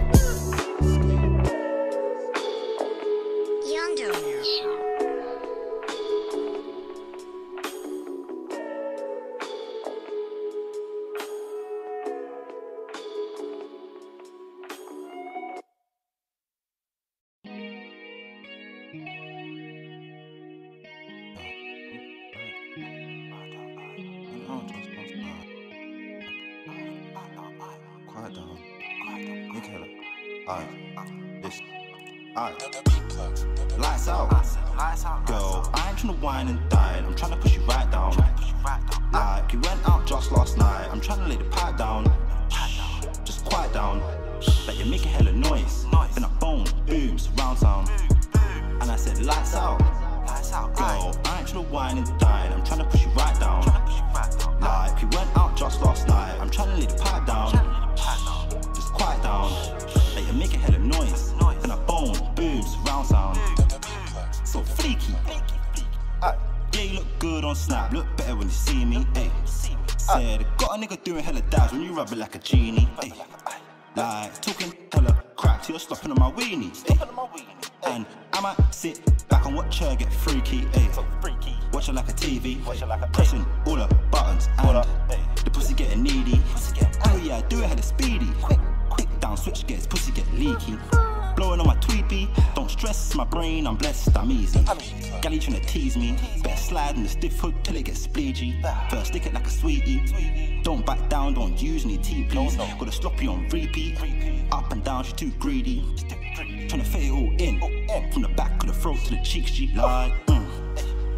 Quiet down, quiet down, you killer. Aye, this, aye. Lights out, lights out. Girl, I ain't tryna whine and dine. I'm tryna push you right down. Like you went out just last night. I'm tryna lay the pipe down. Just quiet down. But you're making hella noise. Then I bone, boom, surround sound. And I said lights out. Girl, I ain't tryna whine and dine. I'm tryna push you right down. Like you went out just last night. I'm tryna lay the pipe down. Just quiet down. But you're making hella noise. Then I bone, boom, surround sound. So freaky. Uh, yeah, you look good on Snap. Look better when you see me. Ay. Said, got a nigga doing hella dabs when you rub it like a genie. Ay. Like talking hella crap till you're stopping on my weenie. Ay. And I might sit back and watch her get freaky. Ay. Watch her like a T V, pressing all the buttons and the pussy getting needy. Oh yeah, I do it hella speedy. Quick, quick down switch gets pussy get leaky. Blowing on my tweepy, don't stress my brain, I'm blessed, I'm easy. Gally tryna tease me, better slide in the stiff hood till it gets spleegey. First stick it like a sweetie, don't back down, don't use any tea please. Got a sloppy on repeat, up and down, she too greedy. Tryna fit it all in, from the back of the throat to the cheeks, she like, mm.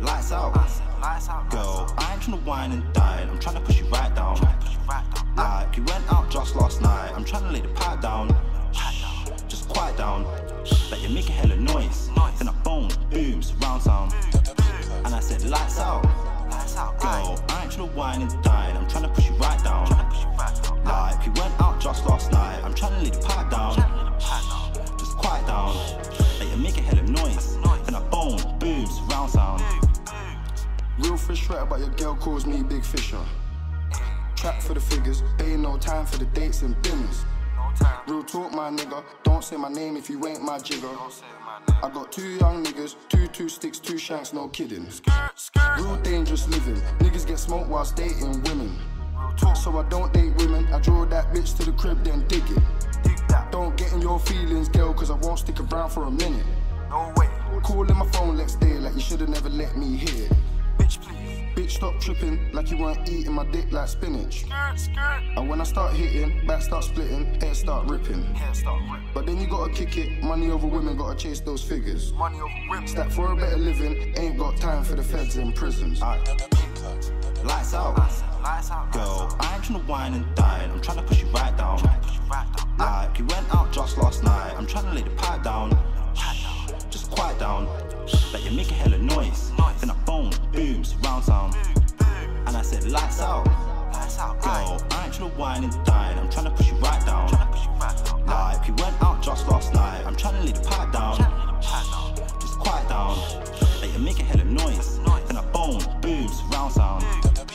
lights out. Girl, I ain't tryna wine and dine, I'm tryna push you right down. Like you went out just last night, I'm tryna lay the pipe down. Just quiet down, like you're making hella noise. Then I boom, boom, surround sound. And I said lights out. Girl, I ain't tryna wine and dine, I'm tryna push you right down. Like you went out just last night, I'm tryna lay the pipe down. Just quiet down, like you're making hella noise. Then I boom, boom, surround sound. Real fish right, but your girl calls me Big Fisher. Trap for the figures, ain't no time for the dates and dinners. Real talk, my nigga, don't say my name if you ain't my jigger. I got two young niggas, two two sticks, two shanks, no kidding. Real dangerous living, niggas get smoked whilst dating women. So I don't date women, I draw that bitch to the crib then dig it. Don't get in your feelings, girl, cause I won't stick around for a minute. No way. Calling my phone next day like you should've never let me hear it. Bitch, please. Bitch, stop tripping like you weren't eating my dick like spinach. Skirt, skirt. And when I start hitting, back start splitting, hair start ripping. Hair start ripping. But then you gotta kick it, money over women, gotta chase those figures. Money over women. Stack for a better living, ain't got time for the feds in prisons. Right. Lights out. Girl, I ain't tryna wine and dine, I'm tryna push you right down. Like you went out just last night, I'm tryna lay the pipe down. Just quiet down, like you're making hella noise. Then I boom, boom, surround sound. And I said lights out. Girl, I ain't tryna wine and dine, I'm tryna push you right down. Like you went out just last night, I'm tryna lay the pipe down. Just quiet down, like you're making hella noise. Then I boom, boom, surround sound.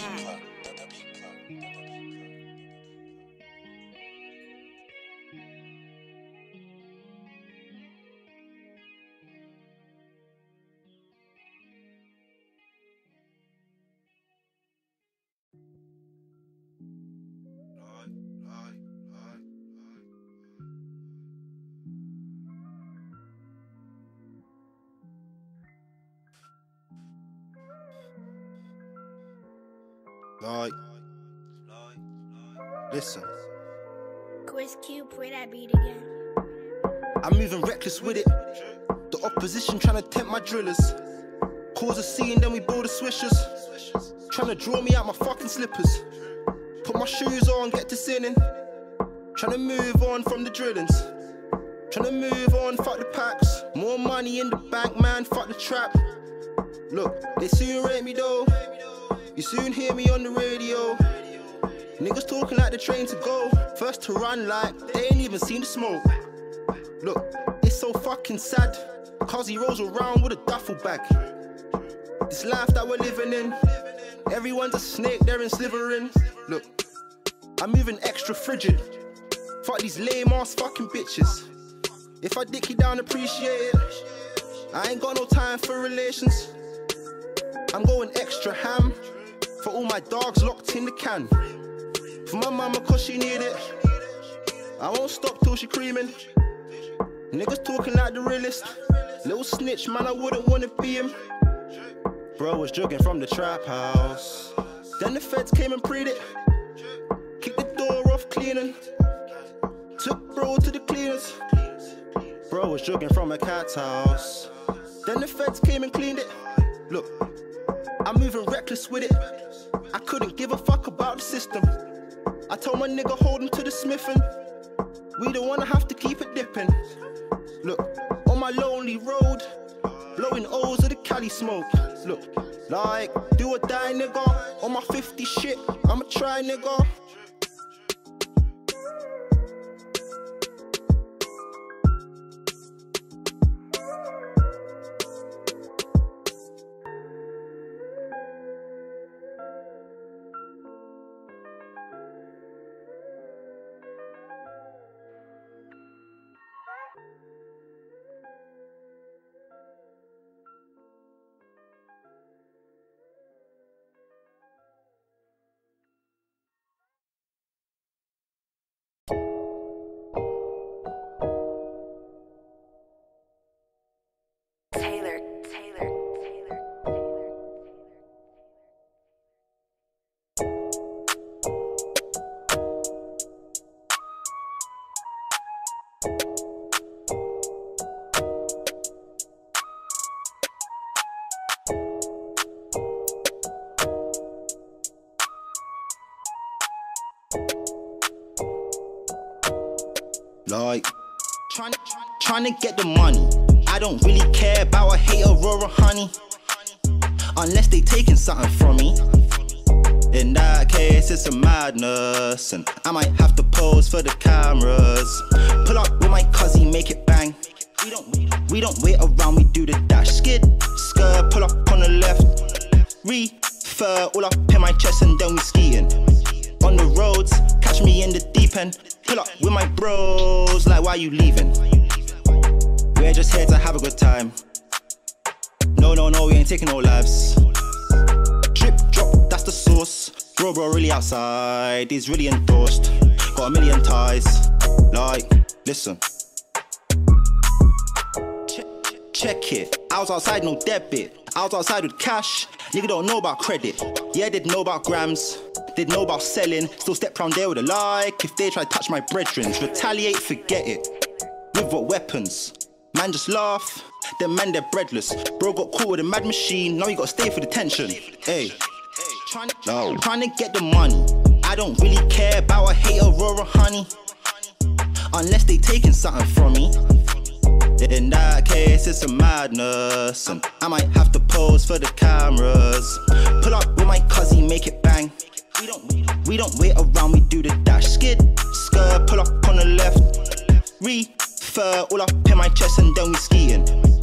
Like, listen. Chris Cube, play that beat again. I'm moving reckless with it. The opposition trying to tempt my drillers. Cause a scene, then we build the swishers. Trying to draw me out my fucking slippers. Put my shoes on, get to sinning. Trying to move on from the drillings. Trying to move on, fuck the packs. More money in the bank, man, fuck the trap. Look, they soon rate me though. You soon hear me on the radio. Niggas talking like the train to go. First to run like they ain't even seen the smoke. Look, it's so fucking sad, cause he rolls around with a duffel bag. This life that we're living in, everyone's a snake, they're in slithering. Look, I'm moving extra frigid. Fuck these lame ass fucking bitches. If I dick you down, appreciate it. I ain't got no time for relations. I'm going extra ham. For all my dogs locked in the can. For my mama cause she need it. I won't stop till she creaming. Niggas talking like the realest. Little snitch, man, I wouldn't wanna be him. Bro was jogging from the trap house. Then the feds came and preed it. Kicked the door off cleaning. Took bro to the cleaners. Bro was jogging from a cat's house. Then the feds came and cleaned it. Look, I'm moving reckless with it. I couldn't give a fuck about the system. I told my nigga hold him to the smithing. We don't wanna have to keep it dipping. Look, on my lonely road, blowing O's of the Cali smoke. Look, like, do or die nigga. On my fifty shit, I'ma try nigga. Like, trying trying to get the money. I don't really care about a hater or a honey, unless they taking something from me. In that case, it's a madness, and I might have to pose for the cameras. Pull up with my cuzzy, make it bang. We don't, we don't wait around, we do the dash. Skid, skirt, pull up on the left. Refer, all up in my chest, and then we skiing. On the roads, catch me in the deep end. Pull up with my bros, like why you leaving? We're just here to have a good time. No, no, no, we ain't taking no lives. Drip, drop, that's the sauce. Bro, bro, really outside, he's really endorsed. Got a million ties, like, listen. Check, check it, I was outside, no debit. I was outside with cash, nigga don't know about credit. Yeah, did know about grams, did know about selling. Still step round there with a like. If they try to touch my brethren, retaliate, forget it. With what weapons? Man just laugh, them man they're breadless. Bro got caught with a mad machine, now you gotta stay for detention. Hey, no. Trying to get the money. I don't really care about a hater or a honey, unless they taking something from me. In that case, it's a madness, and I might have to pose for the cameras. Pull up with my cuzzy, make it bang. We don't, we don't wait around, we do the dash. Skid, skirt, pull up on the left. Refer, all up in my chest, and then we skiing.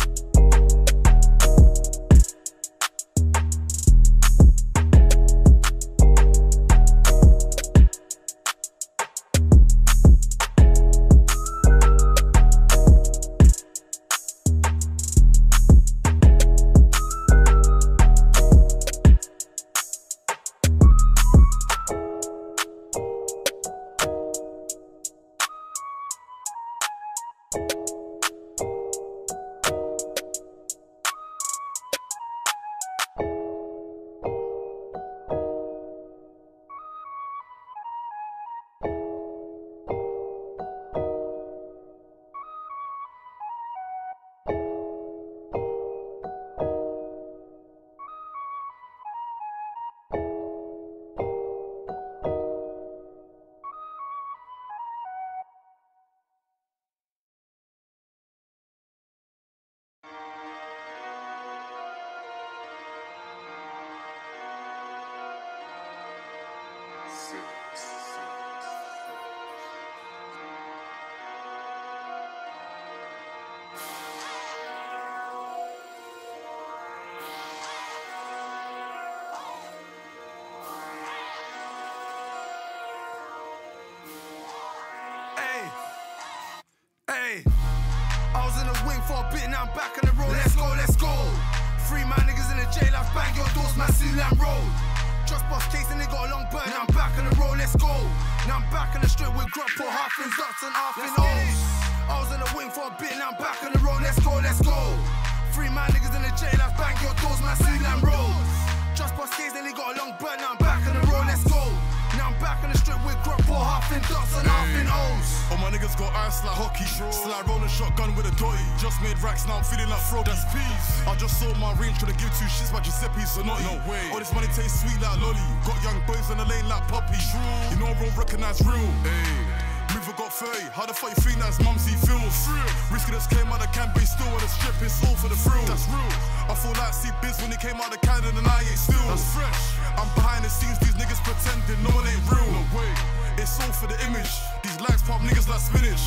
I was in the wing for a bit, now I'm back on the road. Let's go, let's go. Three man niggas in the jailhouse, bang your doors, man, Suland Road. Just bust case and they got a long burn. Now I'm back on the road, let's go. Now I'm back on the strip with grub, put half in dots and half in O's. I was in the wing for a bit, now I'm back on the road, let's go, let's go. Three man niggas in the jailhouse, bang your doors, man, Suland Road. Just bust case and they got a long burn. Now I'm back on the road, let's go. Now I'm back on the strip with grub, put half in dots and half in O's. All my niggas got ice like hockey. Slide rolling shotgun with a dotty. Just made racks, now I'm feeling like frog. That's peace. I just saw my range trying to give two shits by Giuseppe Sonotti. No way. All this money tastes sweet like lolly. Got young boys in the lane like puppy. True. You know I won't recognize real. Hey. Mover got thirty. How the fuck you think that's mumsy feels? Risky just came out of Canby still on the strip. It's all for the thrill. That's real. I feel like see Biz when he came out of Canada and I ain't still. That's fresh. I'm behind the scenes, these niggas pretending no one ain't real. No way. It's all for the image. These likes pop niggas like spinach.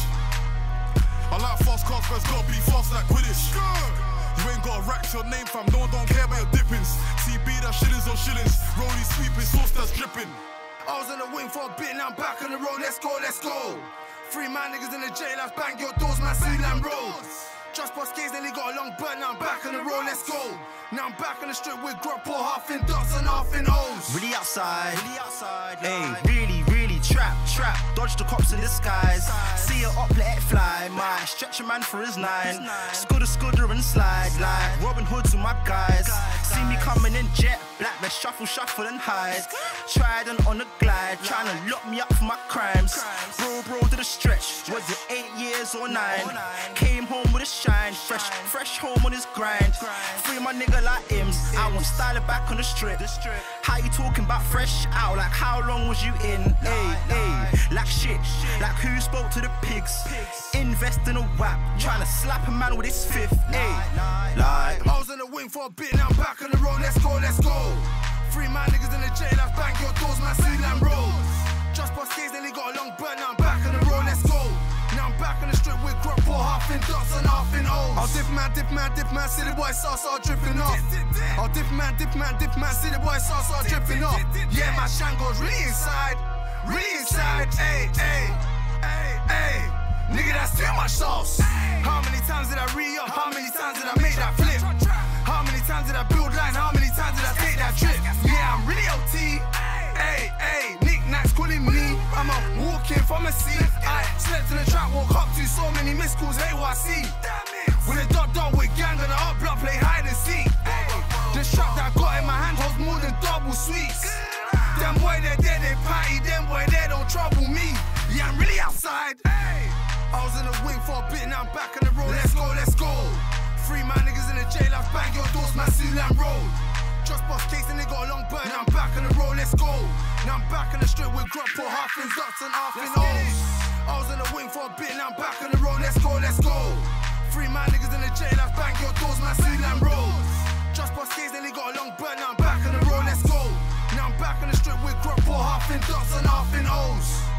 I like fast cars, but it's gotta be fast like Quidditch. You ain't got a rack to your name, fam. No one don't care about your dippings. T B, that shillings on shillings. Rollie sweeping, sauce that's dripping. I was in the wing for a bit, now I'm back on the road. Let's go, let's go. Three man niggas in the jailhouse, bang your doors, man, Suland Road. Just bust gaze, then he got a long burn. Now I'm back on the road, let's go. Now I'm back on the strip with grub, pour half in dots and half in O's. Really outside, really outside, hey, really, really trap, trap. Dodge the cops in disguise. See it up, let it fly. My stretch a man for his nine. Scudder, scudder and slide like Robin Hood to my guys. See me coming in jet black, let's shuffle, shuffle and hide. Trident on the glide, trying to lock me up for my crimes. Bro, bro, to the stretch. Was it eight years or nine? Came home with a shine, fresh, fresh home on his grind. Free my nigga like Ims. I want style it back on the strip. How you talking about fresh out? Like how long was you in? Hey, hey. like shit. Like who spoke to the pigs? Invest in a whap, trying to slap a man with his fifth. Ayy, like I was on the wing for a bit, now I'm back on the road. Let's go, let's go. Three my niggas in the jail, I've banged your doors, man, Sealand Road. Just bust case, then they got a long burn, now I'm back on the road, let's go. Now I'm back on the strip with grub, pour half in dots and half in O's. I'll dip man, dip man, dip man, see the boy sauce start dripping off. I'll dip man, dip man, dip man, see the boy sauce start dripping off. Yeah, my shango's really inside, really inside. Ayy, ayy, ayy, ayy. Nigga, that's too much sauce. How many times did I re-up? How many times did I make that flip? How many times did I build lines? How many times did I take that trip? Yeah, I'm really O T. Ayy, ayy, knick-knacks calling me. I'm a walking pharmacy. I slept in the trap, woke up to so many missed calls. Hey, what I see? With a dot dot with gang on the up block, play hide and seek. The strap that I got in my hand holds more than double sweets. Them boy they there, they party. Them boy they don't trouble me. Yeah, I'm really outside. I was in the wing for a bit, now I'm back on the road. Let's go, let's go. Three my niggas in the jail, I've banged your doors, man, Sealand Road. Just bust case and they got a long burn. Now I'm back on the road, let's go. Now I'm back on the strip with grub, pour half in dots and half in O's. I was in the wing for a bit, now I'm back on the road, let's go, let's go. Three my niggas in the jail, I've banged your doors, man, Sealand Road. Just bust case and they got a long burn. Now I'm back on the road, let's go. Now I'm back on the strip with grub, pour half in dots and half in O's.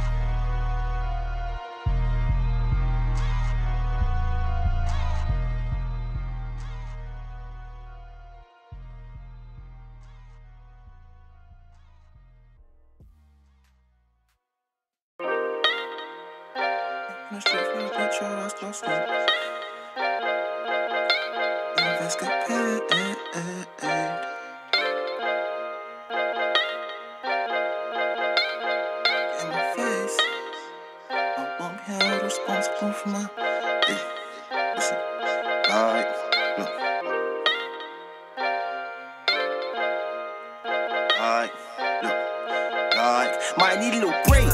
Invest get paid. In my face, I won't be held responsible for my. Hey, listen, like, look, like, look, like, might need a little break.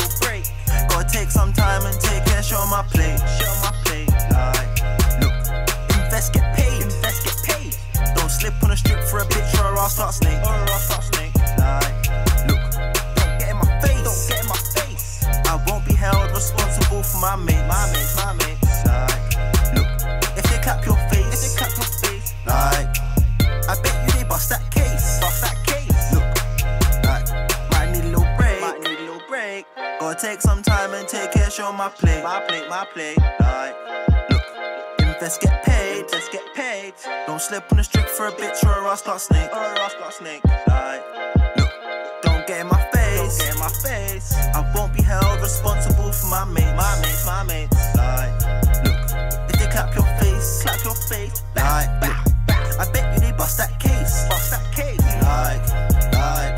Gotta take some time and take care, show my plate, show my plate. Like, look, invest get paid, invest get paid. Don't slip on a strip for a bitch or I'll start snake, or I'll start snake. Like, look, don't get in my face, don't get in my face. I won't be held responsible for my mates, my mates, my mates. Like, look, if they clap your face, if they clap your face, like, I bet you they bust that case, bust that case. Look, like, might need a little break, might need a little break. Gotta take some time and take care, show my plate, my plate, my plate. Like, look, invest get paid, invest get paid. Don't slip on the strip for a bitch or I'll start snake, or I'll start snake. Like, look, don't get in my face, don't get in my face. I won't be held responsible for my mates, my mates, my mates. Like, look, if they clap your face, clap your face. Like, look, I bet you they bust that case, bust that case. Like, like,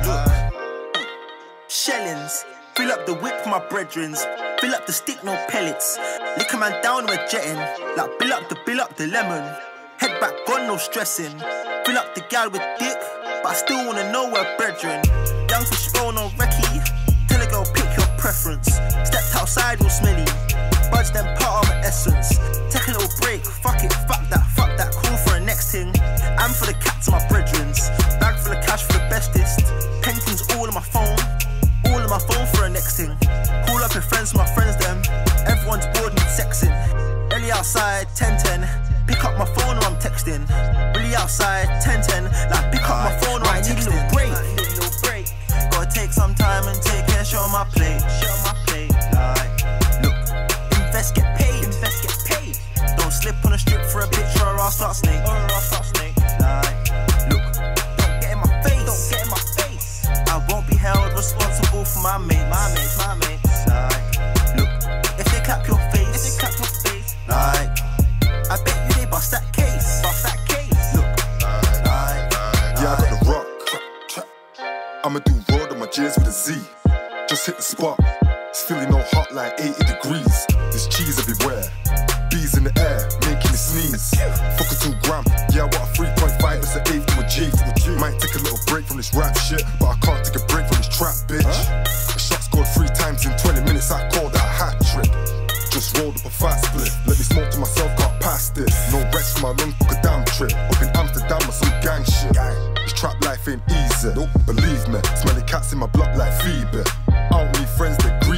look, shellings. Fill up the whip for my brethrens. Fill up the stick, no pellets. Lick a man down, we're jetting. Like, bill up the, bill up the lemon. Head back, gone, no stressing. Fill up the gal with dick, but I still wanna know we're brethren. Young fish roll, no recce. Tell a girl, pick your preference. Stepped outside, all smelly. Budge them part of my essence. Take a little break, fuck it, fuck that, fuck that. Call for a next thing. I'm for the cats of my brethrens. Bag full of cash for the bestest. Paintings all on my phone. All on my phone for a next thing. Call up your friends, my friends them. Everyone's bored, need sexing. Early outside, ten ten. Pick up my phone or I'm texting. Really outside, ten ten. Like pick up my phone or I'm texting. Need a little break, need a little break. Gotta take some time and take care, show my plate, show my plate. Like, look, invest get paid, invest get paid. Don't slip on a strip for a bitch or I'll start snake, or I'll start snake. Like, look, don't get in my face, don't get in my face. I won't be held responsible for my mates, my mates, my mates. Like, look, if they clap your face, if they clap your face, like, I bet you they bust that case, bust that case. Look, like, yeah, I got the rock. I'ma do road on my J's with a Z. Just hit the spot. It's feeling no hot like eighty degrees. There's cheese everywhere. Bees in the air, making me sneeze. Fuck a two gram. Yeah, I want a three point five. It's an eight to a G. Might take a little break from this rap shit, but I can't take a break from this trap, bitch. A shot scored three times in twenty minutes. I call that a hat trick. Just rolled up a fat split. Let me smoke to myself, can't pass this. No rest for my lung, fuck a damn trip. Up in Amsterdam or some gang shit. This trap life ain't easy. Nope, believe me. Smelly cats in my block like Phoebe. I don't need friends that green.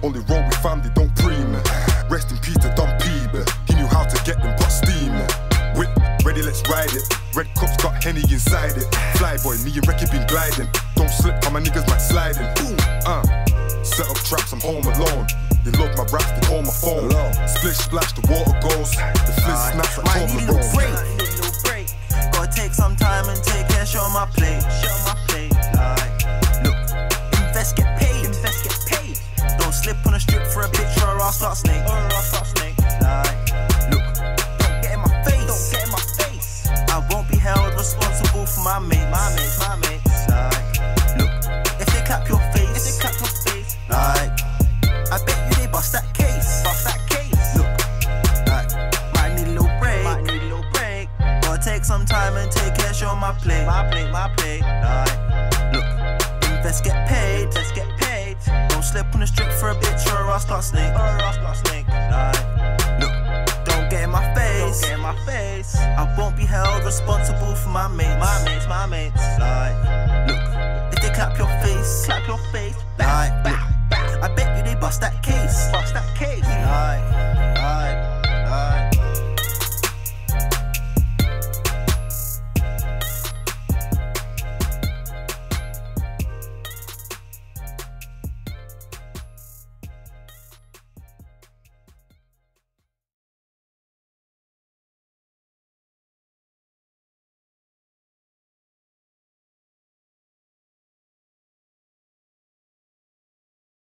Only roll with family, don't pre me. Rest in peace to Don Peeber. He knew how to get them pot steaming. Whip, ready, let's ride it. Red cups got Henny inside it. Flyboy, me and Recky been gliding. Don't slip, how my niggas might sliding. Boom, uh. Set up traps, I'm home alone. They love my raps, they call my phone. Splish splash, the water goes. The fizz snaps like Might need a little break, Toblerone. little break. Gotta take some time and take care, show my plate, show my plate. Like, look, invest, get paid, invest, get paid. Don't slip on a strip for a bitch or I'll start snake, or I'll start snake. Like, look, don't get in my face, don't get in my face. I won't be held responsible for my mates, my mates, my mates. Like, look, if they clap your face, if they clap your face, like, I bet you they bust that case, bust that case. Look, like, might need a little break, might need a little break. Gotta take some time and take care, show my plate, my plate, my plate. Like, look, invest, get paid, invest, get paid. Don't slip on the strip for a bitch or I'll start snake, or I'll start snake. Like, look, don't get in my face, don't get in my face. I won't be held responsible for my mates, my mates, my mates. Like, look, if they clap your face, clap your face. Like, look, I bet you they bust that case, bust that